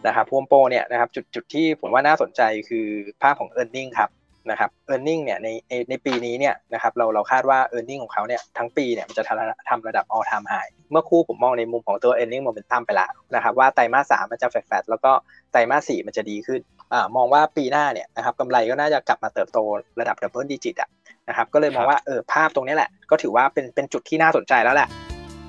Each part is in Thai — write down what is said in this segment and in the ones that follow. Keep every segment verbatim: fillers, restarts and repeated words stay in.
นะครับโฮมโปรเนี่ยนะครับจุดจุดที่ผมว่าน่าสนใจคือภาพของ earning ครับนะครับ earning เนี่ยในในในปีนี้เนี่ยนะครับเราเราคาดว่า earning ของเขาเนี่ยทั้งปีเนี่ยมันจะทำทำระดับ all time high เมื่อคู่ผมมองในมุมของตัว earning momentum ไปแล้วนะครับว่าไตรมาสสามมันจะแฟลตๆแล้วก็ไตรมาสสี่มันจะดีขึ้นอ่ามองว่าปีหน้าเนี่ยนะครับกำไรก็น่าจะกลับมาเติบโตระดับ double digit อ่ะนะครับก็เลยมองว่าเออภาพตรงนี้แหละก็ถือว่าเป็นเป็นจุดที่น่าสนใจแล้วแหละ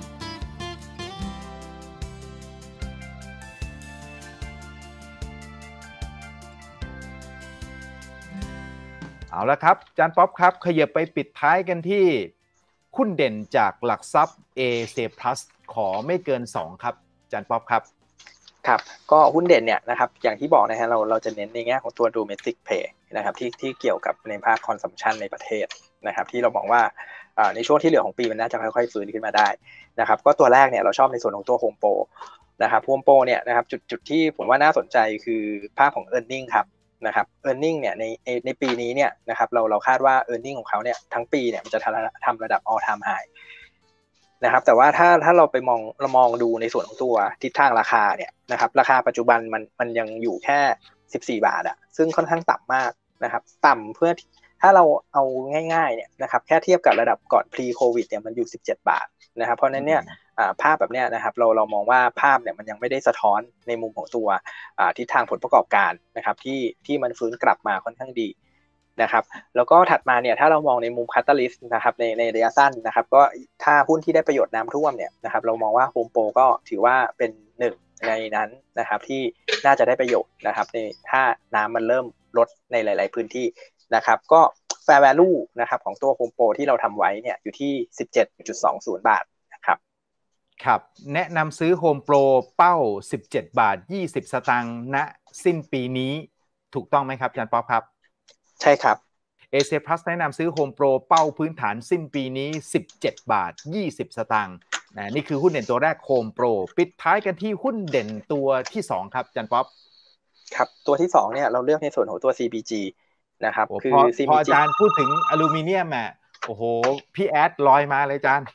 เอาละครับอาจารย์ป๊อปครับขยับไปปิดท้ายกันที่หุ้นเด่นจากหลักทรัพย์ เอ ซี Plus ขอไม่เกินสองครับอาจารย์ป๊อปครับครับก็หุ้นเด่นเนี่ยนะครับอย่างที่บอกนะฮะเราเราจะเน้นในแง่ของตัว domestic play นะครับที่ที่เกี่ยวกับในภาค consumption ในประเทศนะครับที่เรามองว่าในช่วงที่เหลือของปีมันน่าจะค่อยๆฟื้นขึ้นมาได้นะครับก็ตัวแรกเนี่ยเราชอบในส่วนของตัว Home Pro นะครับ Home Pro เนี่ยนะครับจุดจุดที่ผมว่าน่าสนใจคือภาพของ earning ครับนะครับ earning เนี่ยในในในปีนี้เนี่ยนะครับเราเราคาดว่า earning ของเขาเนี่ยทั้งปีเนี่ยมันจะทำระดับ all time highนะครับแต่ว่าถ้าถ้าเราไปมองเรามองดูในส่วนของตัวทิศทางราคาเนี่ยนะครับราคาปัจจุบันมันมันยังอยู่แค่สิบสี่บาทอ่ะซึ่งค่อนข้างต่ำมากนะครับต่ำเพื่อถ้าเราเอาง่ายๆเนี่ยนะครับแค่เทียบกับระดับก่อน pre covid เนี่ยมันอยู่สิบเจ็ดบาทนะครับเพราะนั้นเนี่ยภาพแบบเนี้ยนะครับเราเรามองว่าภาพเนี่ยมันยังไม่ได้สะท้อนในมุมของตัวทิศทางผลประกอบการนะครับที่ที่มันฟื้นกลับมาค่อนข้างดีนะครับแล้วก็ถัดมาเนี่ยถ้าเรามองในมุม Catalyst นะครับในในระยะสั้นนะครับก็ถ้าหุ้นที่ได้ประโยชน์น้ำท่วมเนี่ยนะครับเรามองว่า Home Pro ก็ถือว่าเป็นหนึ่งในนั้นนะครับที่น่าจะได้ประโยชน์นะครับในถ้าน้ำมันเริ่มลดในหลายๆพื้นที่นะครับก็ Fair Value นะครับของตัว Home Pro ที่เราทำไว้เนี่ยอยู่ที่ สิบเจ็ดจุดสองศูนย์ บาทนะครับครับแนะนำซื้อ Home Pro เป้าสิบเจ็ดบาทยี่สิบสตางค์ณสิ้นปีนี้ถูกต้องไหมครับอาจารย์ป๊อปครับใช่ครับเอ ซี Plus แนะนำซื้อ Home Pro เป้าพื้นฐานสิ้นปีนี้สิบเจ็ดบาทยี่สิบสตางค์นะนี่คือหุ้นเด่นตัวแรก Home Pro ปิดท้ายกันที่หุ้นเด่นตัวที่สองครับอาจารย์ป๊อปครับตัวที่สองเนี่ยเราเลือกในส่วนของตัว ซี บี จี นะครับคือซี บี จี พออาจารย์พูดถึงอลูมิเนียมอ่ะโอ้โหพี่แอดลอยมาเลยอาจารย์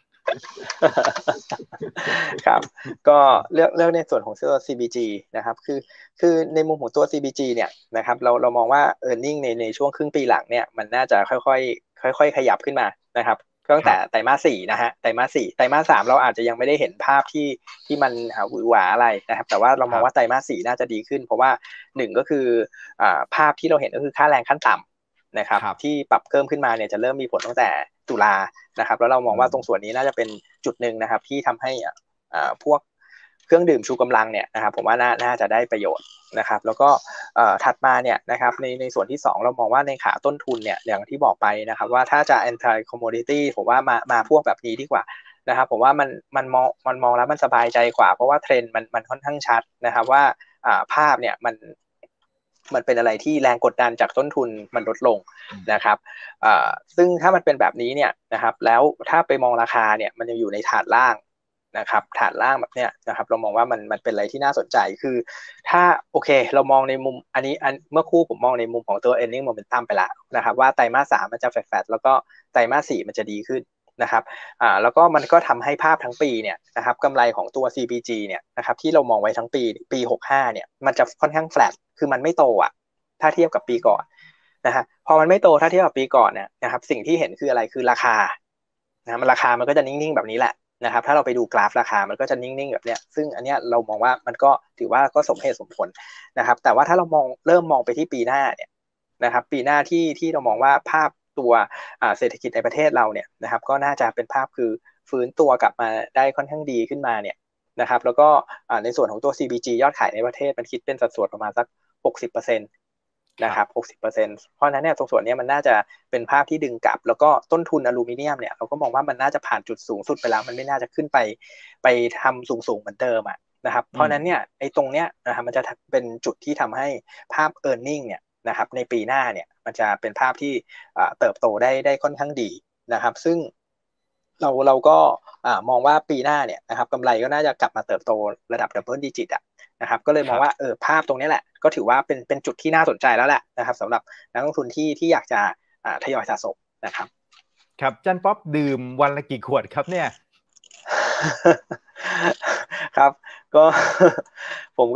ครับก็เลือกเลือกในส่วนของตัว ซี บี จี นะครับคือคือในมุมของตัว ซี บี จี เนี่ยนะครับเราเรามองว่า earning ในในช่วงครึ่งปีหลังเนี่ยมันน่าจะค่อยๆค่อยๆขยับขึ้นมานะครับตั้งแต่ไตรมาสสี่นะฮะไตรมาสสี่ไตรมาสสามเราอาจจะยังไม่ได้เห็นภาพที่ที่มันหวือหวาอะไรนะครับแต่ว่าเรามองว่าไตรมาสสี่น่าจะดีขึ้นเพราะว่าหนึ่งก็คืออ่าภาพที่เราเห็นก็คือค่าแรงขั้นต่ำนะครับที่ปรับเพิ่มขึ้นมาเนี่ยจะเริ่มมีผลตั้งแต่ตุลานะครับแล้วเรามองว่าตรงส่วนนี้น่าจะเป็นจุดหนึ่งนะครับที่ทำให้อ่าพวกเครื่องดื่มชูกำลังเนี่ยนะครับผมว่าน่าน่าจะได้ประโยชน์นะครับแล้วก็ถัดมาเนี่ยนะครับในในส่วนที่สองเรามองว่าในขาต้นทุนเนี่ยอย่างที่บอกไปนะครับว่าถ้าจะ anti commodity ผมว่ามามาพวกแบบนี้ดีกว่านะครับผมว่ามันมันมองมันมองแล้วมันสบายใจกว่าเพราะว่าเทรนด์มันมันค่อนข้างชัดนะครับว่าภาพเนี่ยมันมันเป็นอะไรที่แรงกดดันจากต้นทุนมันลดลงนะครับซึ่งถ้ามันเป็นแบบนี้เนี่ยนะครับแล้วถ้าไปมองราคาเนี่ยมันยังอยู่ในฐานล่างนะครับฐานล่างแบบเนี้ยนะครับเรามองว่ามันมันเป็นอะไรที่น่าสนใจคือถ้าโอเคเรามองในมุมอันนี้อันเมื่อคู่ผมมองในมุมของตัว earning momentum ไปแล้วนะครับว่าไตรมาสสามมันจะแฟลตๆแล้วก็ไตรมาสสี่มันจะดีขึ้นนะครับอ่าแล้วก็มันก็ทำให้ภาพทั้งปีเนี่ยนะครับกำไรของตัว ซี พี จี เนี่ยนะครับที่เรามองไว้ทั้งปีปีหกสิบห้าเนี่ยมันจะค่อนข้างแฟลตคือมันไม่โตอ่ะถ้าเทียบกับปีก่อนนะฮะพอมันไม่โตถ้าเทียบกับปีก่อนเนี่ยนะครับสิ่งที่เห็นคืออะไรคือราคานะมันราคามันก็จะนิ่งๆแบบนี้แหละนะครับถ้าเราไปดูกราฟราคามันก็จะนิ่งๆแบบเนี้ยซึ่งอันเนี้ยเรามองว่ามันก็ถือว่าก็สมเหตุสมผลนะครับแต่ว่าถ้าเรามองเริ่มมองไปที่ปีหน้าเนี่ยนะครับปีหน้าที่ที่เรามองว่าภาพตัวเศรษฐกิจในประเทศเราเนี่ยนะครับก็น่าจะเป็นภาพคือฟื้นตัวกลับมาได้ค่อนข้างดีขึ้นมาเนี่ยนะครับแล้วก็ในส่วนของตัว ซี บี จี ยอดขายในประเทศมันคิดเป็นสัดส่วนประมาณสัก หกสิบเปอร์เซ็นต์ นะครับ หกสิบเปอร์เซ็นต์ เพราะฉะนั้นเนี่ยตรงส่วนนี้มันน่าจะเป็นภาพที่ดึงกลับแล้วก็ต้นทุนอลูมิเนียมเนี่ยเราก็มองว่ามันน่าจะผ่านจุดสูงสุดไปแล้วมันไม่น่าจะขึ้นไปไปทำสูงๆเหมือนเดิมอ่ะนะครับเพราะฉะนั้นเนี่ยไอ้ตรงเนี้ยนะครับมันจะเป็นจุดที่ทำให้ภาพ earning เนี่ยนะครับในปีหน้าเนี่ยมันจะเป็นภาพที่เติบโตได้ได้ค่อนข้างดีนะครับซึ่งเราเราก็มองว่าปีหน้าเนี่ยนะครับกำไรก็น่าจะกลับมาเติบโตระดับ double digit อ่ะนะครับก็เลยมองว่าเออภาพตรงนี้แหละก็ถือว่าเป็นเป็นจุดที่น่าสนใจแล้วแหละนะครับสำหรับนักลงทุนที่ที่อยากจะทยอยสะสมนะครับครับจันป๊อปดื่มวันละกี่ขวดครับเนี่ยครับก็ผมก็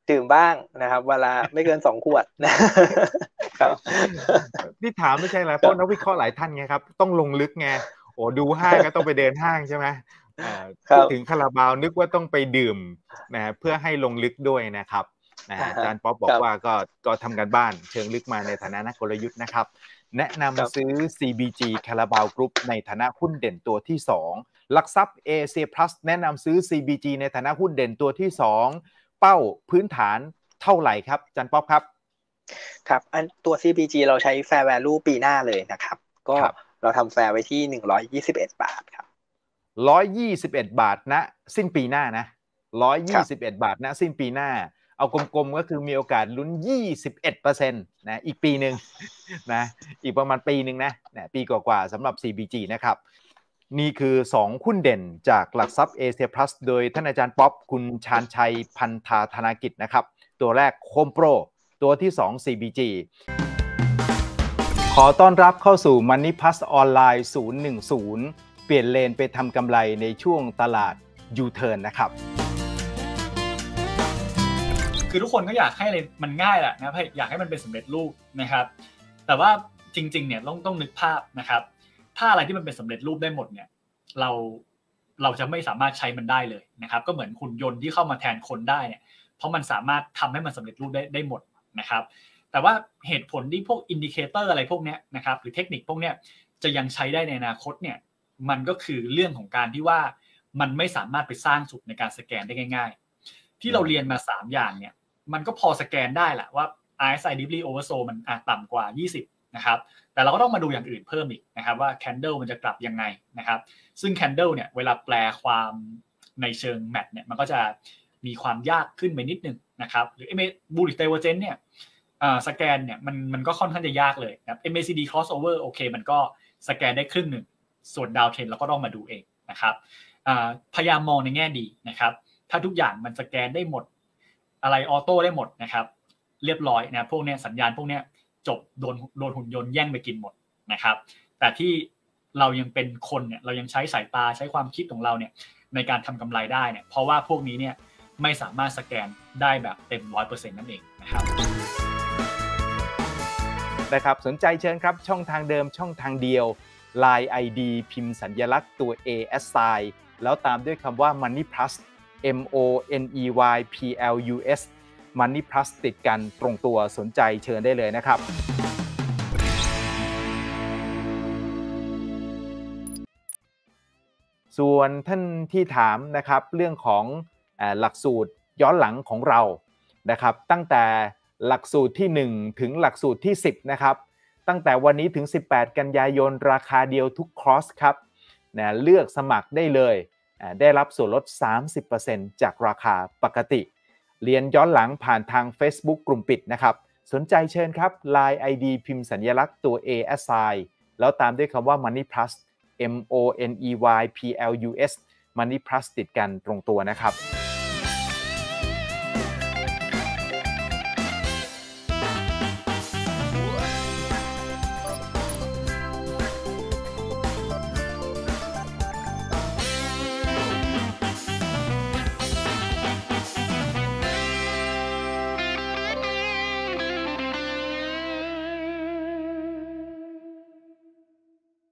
ดื่มบ้างนะครับเวลาไม่เกินสองขวดนะครับที่ถามไม่ใช่อะไรเพราะนักวิเคราะห์หลายท่านไงครับต้องลงลึกไงโอ้ดูห้างก็ต้องไปเดินห้างใช่ไหมพูดถึงคาราบาวนึกว่าต้องไปดื่มนะเพื่อให้ลงลึกด้วยนะครับอาจารย์ป๊อปบอกว่าก็ก็ทำกันบ้านเชิงลึกมาในฐานะนักกลยุทธ์นะครับแนะนำซื้อ ซี บี จี Carabao Group ในฐานะหุ้นเด่นตัวที่สองหลักทรัพย์ เอ ซี Plus แนะนำซื้อ ซี บี จี ในฐานะหุ้นเด่นตัวที่สองเป้าพื้นฐานเท่าไหร่ครับอาจารย์ป๊อปครับครับอันตัว ซี บี จี เราใช้ Fair Value ปีหน้าเลยนะครับก็เราทำ Fair ไว้ที่หนึ่งร้อยยี่สิบเอ็ดบาทครับหนึ่งร้อยยี่สิบเอ็ดบาทณสิ้นปีหน้านะหนึ่งร้อยยี่สิบเอ็ดบาทณสิ้นปีหน้าเอากลมๆก็คือมีโอกาสลุ้น ยี่สิบเอ็ดเปอร์เซ็นต์ นะอีกปีนึงนะอีกประมาณปีนึงนะนะปีกว่าๆสำหรับ ซี บี จี นะครับนี่คือสองหุ้นเด่นจากหลักทรัพย์ Asia Plus โดยท่านอาจารย์ป๊อปคุณชาญชัยพันธาธนากิจนะครับตัวแรก Home Pro ตัวที่สอง ซี บี จี ขอต้อนรับเข้าสู่ Money Plus ออนไลน์ศูนย์หนึ่งศูนย์เปลี่ยนเลนไปทำกำไรในช่วงตลาด U-turn นะครับคือทุกคนก็อยากให้เลยมันง่ายแหละนะอยากให้มันเป็นสำเร็จรูปนะครับแต่ว่าจริงๆเนี่ยต้องต้องนึกภาพนะครับถ้าอะไรที่มันเป็นสำเร็จรูปได้หมดเนี่ยเราเราจะไม่สามารถใช้มันได้เลยนะครับก็เหมือนหุ่นยนต์ที่เข้ามาแทนคนได้เนี่ยเพราะมันสามารถทำให้มันสำเร็จรูปได้ได้หมดนะครับแต่ว่าเหตุผลที่พวกอินดิเคเตอร์อะไรพวกนี้นะครับหรือเทคนิคพวกนี้จะยังใช้ได้ในอนาคตเนี่ยมันก็คือเรื่องของการที่ว่ามันไม่สามารถไปสร้างจุดในการสแกนได้ง่ายๆที่เราเรียนมาสามอย่างเนี่ยมันก็พอสแกนได้แหละว่า อาร์ เอส ไอ Deeply Oversold มันต่ำกว่ายี่สิบนะครับแต่เราก็ต้องมาดูอย่างอื่นเพิ่มอีกนะครับว่า Candle มันจะกลับยังไงนะครับซึ่ง Candle เนี่ยเวลาแปลความในเชิงแมทเนี่ยมันก็จะมีความยากขึ้นไปนิดนึงนะครับหรือ Bullish Divergence เนี่ยสแกนเนี่ยมันมันก็ค่อนข้างจะยากเลยนะครับ เอ็ม เอ ซี ดี Crossover โอเคมันก็สแกนได้ครึ่งหนึ่งส่วนดาวเทรนเราก็ต้องมาดูเองนะครับพยายามมองในแง่ดีนะครับถ้าทุกอย่างมันสแกนได้หมดอะไรออโต้ได้หมดนะครับเรียบร้อยนะพวกนี้สัญญาณพวกนี้จบโดนโดนหุ่นยนต์แย่งไปกินหมดนะครับแต่ที่เรายังเป็นคนเนี่ยเรายังใช้สายตาใช้ความคิดของเราเนี่ยในการทำกำไรได้เนี่ยเพราะว่าพวกนี้เนี่ยไม่สามารถสแกนได้แบบเต็ม ร้อยเปอร์เซ็นต์ นั่นเองนะครับนะครับสนใจเชิญครับช่องทางเดิมช่องทางเดียว ไลน์ ไอ ดี พิมพ์สัญลักษณ์ตัว A S sign แล้วตามด้วยคำว่า Money Plus M O N E Y P L U S Money Plus ติดกันตรงตัวสนใจเชิญได้เลยนะครับส่วนท่านที่ถามนะครับเรื่องของหลักสูตรย้อนหลังของเรานะครับตั้งแต่หลักสูตรที่หนึ่งถึงหลักสูตรที่สิบนะครับตั้งแต่วันนี้ถึงสิบแปดกันยายนราคาเดียวทุกคอร์สครับนะเลือกสมัครได้เลยได้รับส่วนลด สามสิบเปอร์เซ็นต์ จากราคาปกติเรียนย้อนหลังผ่านทาง Facebook กลุ่มปิดนะครับสนใจเชิญครับ ไลน์ ไอ ดี พิมพ์สัญลักษณ์ตัว A S I แล้วตามด้วยคำว่า Money Plus M O N E Y P L U S Money Plus ติดกันตรงตัวนะครับ